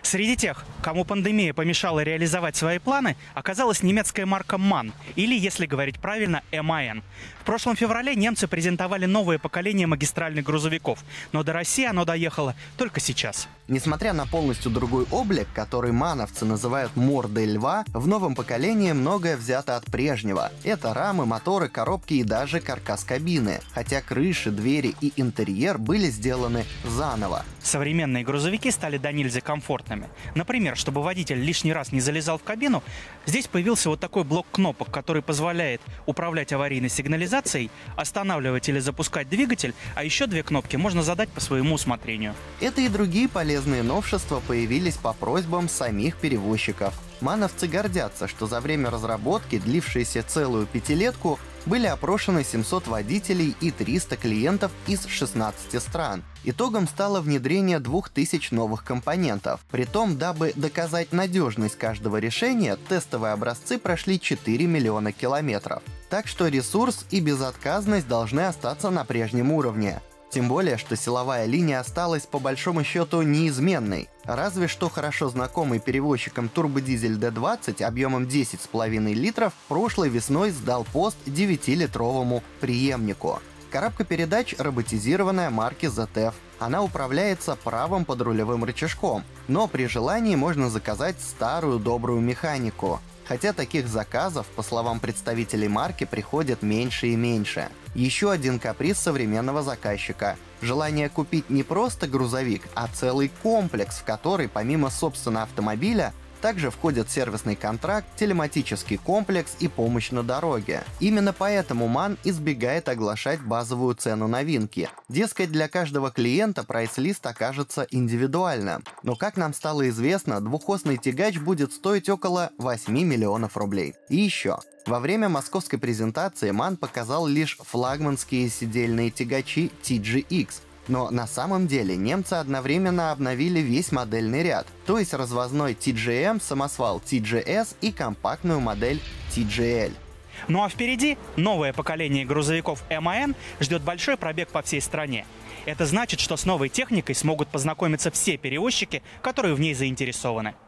Среди тех, кому пандемия помешала реализовать свои планы, оказалась немецкая марка MAN, или, если говорить правильно, MAN. В прошлом феврале немцы презентовали новое поколение магистральных грузовиков, но до России оно доехало только сейчас. Несмотря на полностью другой облик, который мановцы называют мордой льва, в новом поколении многое взято от прежнего. Это рамы, моторы, коробки и даже каркас кабины, хотя крыши, двери и интерьер были сделаны заново. Современные грузовики стали до нельзя комфортными. Например, чтобы водитель лишний раз не залезал в кабину, здесь появился вот такой блок кнопок, который позволяет управлять аварийной сигнализацией, останавливать или запускать двигатель, а еще две кнопки можно задать по своему усмотрению. Это и другие полезные новшества появились по просьбам самих перевозчиков. Мановцы гордятся, что за время разработки, длившейся целую пятилетку, были опрошены 700 водителей и 300 клиентов из 16 стран. Итогом стало внедрение 2000 новых компонентов. Притом, дабы доказать надежность каждого решения, тестовые образцы прошли 4 миллиона километров. Так что ресурс и безотказность должны остаться на прежнем уровне. Тем более, что силовая линия осталась по большому счету неизменной. Разве что хорошо знакомый перевозчикам турбодизель D20 объемом 10,5 литров прошлой весной сдал пост 9-литровому преемнику. Коробка передач роботизированная марки ZF. Она управляется правым подрулевым рычажком, но при желании можно заказать старую добрую механику. Хотя таких заказов, по словам представителей марки, приходит меньше и меньше. Еще один каприз современного заказчика – желание купить не просто грузовик, а целый комплекс, в который помимо собственного автомобиля также входят сервисный контракт, телематический комплекс и помощь на дороге. Именно поэтому MAN избегает оглашать базовую цену новинки. Дескать, для каждого клиента прайс-лист окажется индивидуальным. Но, как нам стало известно, двухосный тягач будет стоить около 8 миллионов рублей. И еще. Во время московской презентации MAN показал лишь флагманские сидельные тягачи TGX. Но на самом деле немцы одновременно обновили весь модельный ряд, то есть развозной TGM, самосвал TGS и компактную модель TGL. Ну а впереди новое поколение грузовиков MAN ждет большой пробег по всей стране. Это значит, что с новой техникой смогут познакомиться все перевозчики, которые в ней заинтересованы.